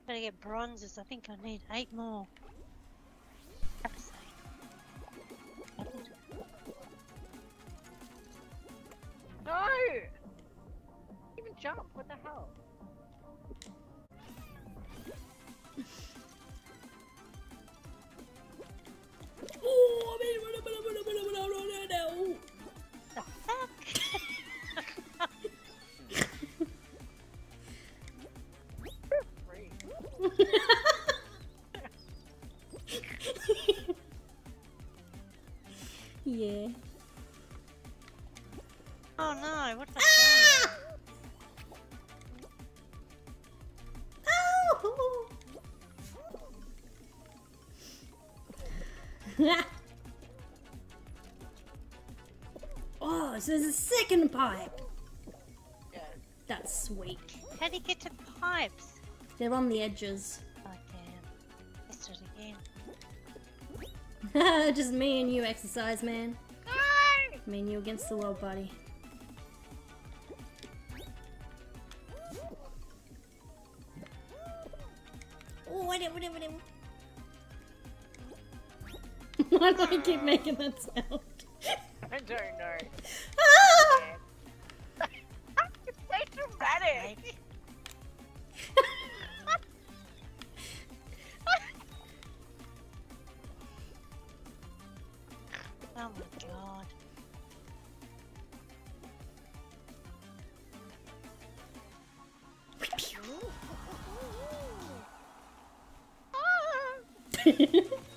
Gotta get bronzes. I think I need 8 more. Capsate. No! Even jump, what the hell? Oh, The fuck? yeah. Oh no, what the Ah! Oh! Oh, so there's a second pipe. Yeah. That's sweet. How do you get to pipes? They're on the edges. Oh damn. Let's do it again. Just me and you exercise, man. No! Me and you against the world, buddy. Oh, whatever. Why do I keep making that sound? I don't know. Ah! It's so dramatic! Oh my god. Ah!